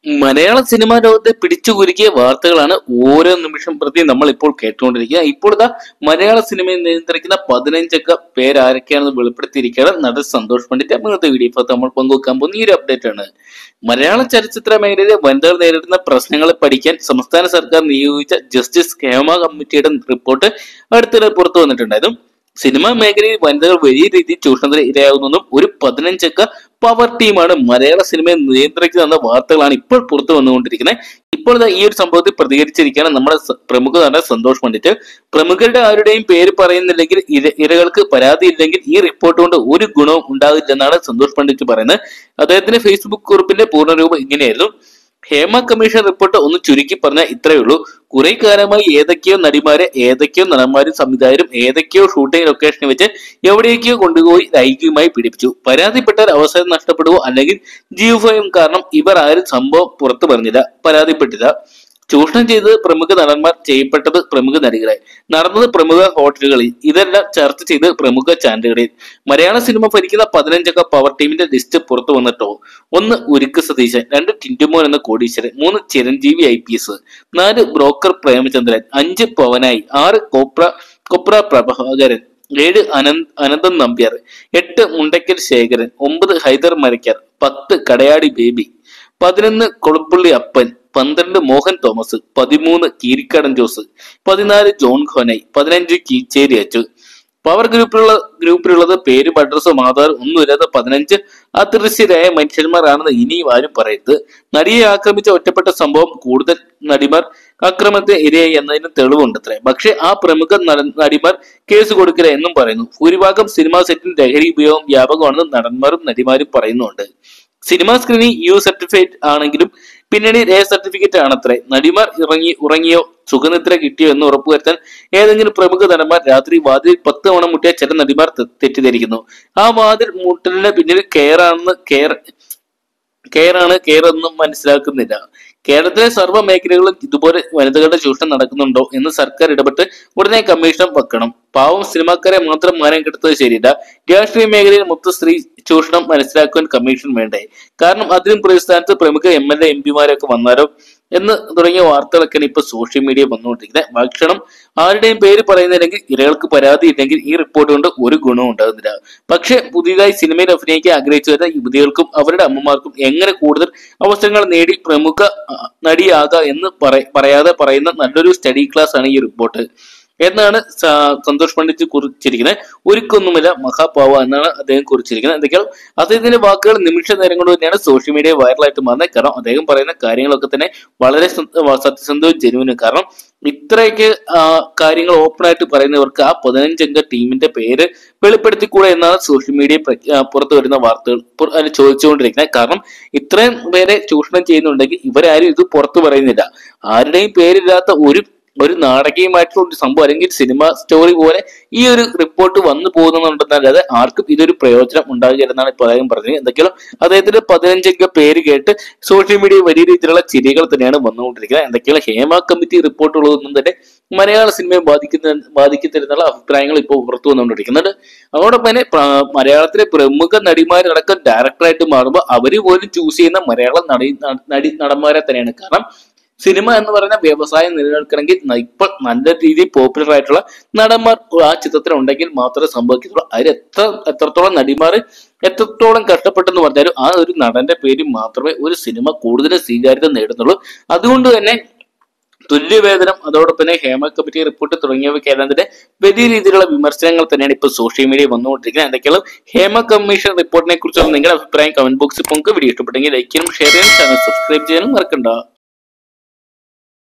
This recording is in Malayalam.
മലയാള സിനിമാ ലോകത്തെ പിടിച്ചുകുലുക്കിയ വാർത്തകളാണ് ഓരോ നിമിഷം പ്രതി നമ്മൾ ഇപ്പോൾ കേട്ടുകൊണ്ടിരിക്കുക. ഇപ്പോൾ ഇതാ മലയാള സിനിമയെ നിയന്ത്രിക്കുന്ന 15 പേരാരൊക്കെയാണെന്ന് വെളിപ്പെടുത്തിയിരിക്കുകയാണ് നടൻ സന്തോഷ് പണ്ഡിറ്റ്. ഇന്നത്തെ വീഡിയോ ഇപ്പോൾ നമ്മൾ പങ്കുവെക്കാൻ പോകുന്ന ഈ ഒരു അപ്ഡേറ്റ് ആണ്. മലയാള ചലച്ചിത്ര മേഖലയിലെ വനിതകൾ നേരിടുന്ന പ്രശ്നങ്ങളെ പഠിക്കാൻ സംസ്ഥാന സർക്കാർ നിയോഗിച്ച ജസ്റ്റിസ് ഹേമ കമ്മിറ്റിയുടെ റിപ്പോർട്ട് അടുത്തിടെ പുറത്തു വന്നിട്ടുണ്ടായിരുന്നു. സിനിമാ മേഖലയിൽ വനിതകൾ വലിയ രീതിയിൽ ചൂഷണത്തിന് ഇരയാകുന്നതും ഒരു 15 പവർ ടീമാണ് മലയാള സിനിമയെ നിയന്ത്രിക്കുന്ന വാർത്തകളാണ് ഇപ്പോൾ പുറത്തു വന്നുകൊണ്ടിരിക്കുന്നത്. ഇപ്പോൾ ഈ ഒരു സംഭവത്തിൽ പ്രതികരിച്ചിരിക്കുകയാണ് നമ്മുടെ പ്രമുഖ നടൻ സന്തോഷ് പണ്ഡിറ്റ്. പ്രമുഖരുടെ ആരുടെയും പേര് പറയുന്നില്ലെങ്കിൽ ഇരകൾക്ക് പരാതി ഇല്ലെങ്കിൽ ഈ റിപ്പോർട്ട് കൊണ്ട് ഒരു ഗുണവും ഉണ്ടാകില്ലെന്നാണ് സന്തോഷ് പണ്ഡിറ്റ് പറയുന്നത്. അദ്ദേഹത്തിന്റെ ഫേസ്ബുക്ക് കുറിപ്പിന്റെ പൂർണ്ണരൂപം ഇങ്ങനെയായിരുന്നു: ഹേമ കമ്മീഷൻ റിപ്പോർട്ട് ഒന്ന് ചുരുക്കി പറഞ്ഞാൽ ഇത്രയേ ഉള്ളൂ. കുറെ കാലമായി ഏതൊക്കെയോ നടിമാരെ ഏതൊക്കെയോ നടന്മാരും സംവിധായകരും ഏതൊക്കെയോ ഷൂട്ടിംഗ് ലൊക്കേഷനിൽ വെച്ച് എവിടേക്കോ കൊണ്ടുപോയി ലൈംഗികമായി പീഡിപ്പിച്ചു. പരാതിപ്പെട്ടാൽ അവസരം നഷ്ടപ്പെടുവോ അല്ലെങ്കിൽ ജീവഭയം കാരണം ഇവർ ആരും സംഭവം പുറത്തു പറഞ്ഞില്ല, പരാതിപ്പെട്ടില്ല. ചൂഷണം ചെയ്തത് പ്രമുഖ നടന്മാർ, ചെയ്യപ്പെട്ടത് പ്രമുഖ നടികളെ, നടന്നത് പ്രമുഖ ഹോട്ടലുകളിൽ, ഇതെല്ലാം ചർച്ച ചെയ്ത് പ്രമുഖ ചാനലുകളിൽ. മലയാള സിനിമ ഭരിക്കുന്ന 15 പവർ ടീമിന്റെ ലിസ്റ്റ് പുറത്തു വന്നിട്ടോ: 1 ഉരുക്ക് സതീശൻ, 2 ടിന്റുമോൻ എന്ന കോടീശ്വരൻ, 3 Chiranjeevi IPS, 4 broker Premachandran, 5 Pavanayi, 6 Kopra Prabhakaran, 7 Ananthan Nambiar, 8 Mundakkal Sekharan, 9 Haider Marakkar, 10 Kadayadi Baby, 11 Kolappulli Appan, 12 Mohan Thomas, 13 Keerikkadan Jose, 14 John Khonai, 15 Keecheri Achu. Power ഗ്രൂപ്പിലുള്ളത് പേരും അഡ്രസ്സും ആധാറും ഒന്നുമില്ലാത്ത 15 അദൃശ്യരായ മനുഷ്യന്മാരാണെന്ന് ഇനിയും ആരും പറയരുത്. നടിയെ ആക്രമിച്ച ഒറ്റപ്പെട്ട സംഭവം കൂടുതൽ നടിമാർ ആക്രമണത്തിന് ഇരയായി എന്നതിന് തെളിവുണ്ടത്രേ. പക്ഷെ ആ പ്രമുഖ നടിമാർ കേസ് കൊടുക്കില്ല എന്നും പറയുന്നു. ഭൂരിഭാഗം സിനിമാ സെറ്റിൽ ലഹരി ഉപയോഗം വ്യാപകമാണെന്ന് നടന്മാരും നടിമാരും പറയുന്നുണ്ട്. സിനിമാ സ്ക്രീനിൽ EU സർട്ടിഫൈഡ് ആണെങ്കിലും പിന്നണി A സർട്ടിഫിക്കറ്റ് ആണത്രേ. നടിമാർ ഉറങ്ങിയോ സുഖനിദ്ര കിട്ടിയോ എന്ന് ഉറപ്പുവരുത്താൻ ഏതെങ്കിലും പ്രമുഖ നടന്മാർ രാത്രി വാതിൽ 10 തവണ മുട്ടിയ ചില നടിമാർ തെറ്റിദ്ധരിക്കുന്നു. ആ വാതിൽ മുട്ടലിന് പിന്നിൽ കെയർ എന്നും മനസ്സിലാക്കുന്നില്ല. കേരളത്തിലെ സർവ്വ മേഖലകളിലും ഇതുപോലെ വനിതകളുടെ ചൂഷണം നടക്കുന്നുണ്ടോ എന്ന് സർക്കാർ ഇടപെട്ട് ഉടനെ കമ്മീഷൻ വെക്കണം. പാവം സിനിമാക്കാരെ മാത്രം മാനം കെടുത്തത് ശരിയില്ല. രാഷ്ട്രീയ മേഖലയിൽ മൊത്തം സ്ത്രീ ചൂഷണം മനസ്സിലാക്കുവാൻ കമ്മീഷൻ വേണ്ടേ? കാരണം അതിനും പ്രതിസ്ഥാനത്ത് പ്രമുഖ MLA MP വന്നാലോ എന്ന് തുടങ്ങിയ വാർത്തകളൊക്കെയാണ് ഇപ്പൊ സോഷ്യൽ മീഡിയ വന്നുകൊണ്ടിരിക്കുന്നത്. ഭക്ഷണം ആരുടെയും പേര് പറയുന്നില്ലെങ്കിൽ ഇരകൾക്ക് പരാതി ഇല്ലെങ്കിൽ ഈ റിപ്പോർട്ട് കൊണ്ട് ഒരു ഗുണവും ഉണ്ടാകുന്നില്ല. പക്ഷെ പുതിയതായി സിനിമയിൽ അഭിനയിക്കാൻ ആഗ്രഹിച്ചു വരുന്ന യുവതികൾക്കും അവരുടെ അമ്മമാർക്കും എങ്ങനെ കൂടുതൽ അവസരങ്ങൾ നേടി പ്രമുഖ നടിയാകാം എന്ന് പറയാതെ പറയുന്ന നല്ലൊരു സ്റ്റഡി ക്ലാസ് ആണ് ഈ റിപ്പോർട്ട് എന്നാണ് സന്തോഷ് പണ്ഡിറ്റ് കുറിച്ചിരിക്കുന്നത്. ഒരുക്കൊന്നുമില്ല മഹാപാവ എന്നാണ് അദ്ദേഹം കുറിച്ചിരിക്കുന്നത്. എന്തൊക്കെയാണ് അദ്ദേഹത്തിന്റെ വാക്കുകൾ നിമിഷ നേരം കൊണ്ട് തന്നെയാണ് സോഷ്യൽ മീഡിയ വൈറലായിട്ട് മാറുന്നത്. കാരണം അദ്ദേഹം പറയുന്ന കാര്യങ്ങളൊക്കെ തന്നെ വളരെ സത്യസന്ധവും ജനുവിനും. കാരണം ഇത്രയൊക്കെ കാര്യങ്ങൾ ഓപ്പൺ ആയിട്ട് പറയുന്നവർക്ക് ആ 15 ടീമിന്റെ പേര് വെളിപ്പെടുത്തിക്കൂടെ എന്നാണ് സോഷ്യൽ മീഡിയ പുറത്തു വരുന്ന വാർത്തകൾ അതിന് ചോദിച്ചുകൊണ്ടിരിക്കുന്നത്. കാരണം ഇത്രയും പേരെ ചൂഷണം ചെയ്യുന്നുണ്ടെങ്കിൽ ഇവരാരും ഇത് പുറത്തു പറയുന്നില്ല. ആരുടെയും പേരില്ലാത്ത ഒരു നാടകീയമായിട്ടുള്ള ഒരു സംഭവം അല്ലെങ്കിൽ സിനിമ സ്റ്റോറി പോലെ ഈ ഒരു റിപ്പോർട്ട് വന്നു പോകുന്നുണ്ടെന്നല്ലാതെ ആർക്കും ഇതൊരു പ്രയോജനം ഉണ്ടാകുകയെന്നാണ് ഇപ്പോൾ അദ്ദേഹം പറഞ്ഞത്. എന്തൊക്കെയാണ് അദ്ദേഹത്തിന്റെ 15 പേര് കേട്ട് സോഷ്യൽ മീഡിയ വലിയ രീതിയിലുള്ള ചിരികൾ തന്നെയാണ് വന്നുകൊണ്ടിരിക്കുന്നത്. എന്തൊക്കെയാണ് ഹേമ കമ്മിറ്റി റിപ്പോർട്ടുള്ളതൊന്നും തന്നെ മലയാള സിനിമയെ ബാധിക്കുന്നില്ലെന്നുള്ള അഭിപ്രായങ്ങൾ ഇപ്പോൾ പുറത്തു വന്നുകൊണ്ടിരിക്കുന്നുണ്ട്. അതോടൊപ്പം തന്നെ മലയാളത്തിലെ പ്രമുഖ നടിമാരടക്കം ഡയറക്ടറായിട്ട് മാറുമ്പോൾ അവര് പോലും ചൂസ് ചെയ്യുന്ന മലയാള നടന്മാരെ തന്നെയാണ്. കാരണം സിനിമ എന്ന് പറയുന്ന വ്യവസായം നിലനിൽക്കണമെങ്കിൽ ഇപ്പോൾ നല്ല രീതിയിൽ പോപ്പുലർ ആയിട്ടുള്ള നടന്മാർ ആ ചിത്രത്തിൽ ഉണ്ടെങ്കിൽ മാത്രമേ സംഭവിക്കുള്ളൂ. അതിൽ എത്രത്തോളം നടിമാർ എത്രത്തോളം കഷ്ടപ്പെട്ടെന്ന് പറഞ്ഞാലും ആ ഒരു നടന്റെ പേര് മാത്രമേ ഒരു സിനിമ കൂടുതൽ സ്വീകാര്യത നേടുന്നുള്ളൂ. അതുകൊണ്ട് തന്നെ തുല്യവേതനം, അതോടൊപ്പം തന്നെ ഹേമ കമ്മിറ്റി റിപ്പോർട്ട് തുടങ്ങിയവയ്ക്കെല്ലാം തന്നെ വലിയ രീതിയിലുള്ള വിമർശനങ്ങൾ തന്നെയാണ് ഇപ്പോൾ സോഷ്യൽ മീഡിയ വന്നുകൊണ്ടിരിക്കുന്നത്. എന്തൊക്കെയാണ് ഹേമ കമ്മീഷൻ റിപ്പോർട്ടിനെ കുറിച്ചുള്ള നിങ്ങളുടെ അഭിപ്രായം കമന്റ് ബോക്സിൽ നമുക്ക് വീഡിയോ ഇഷ്ടപ്പെട്ടെങ്കിൽ ലൈക്ക് ചെയ്യാനും ഷെയർ ചെയ്യാനും ചാനൽ സബ്സ്ക്രൈബ് ചെയ്യാനും മറക്കണ്ട.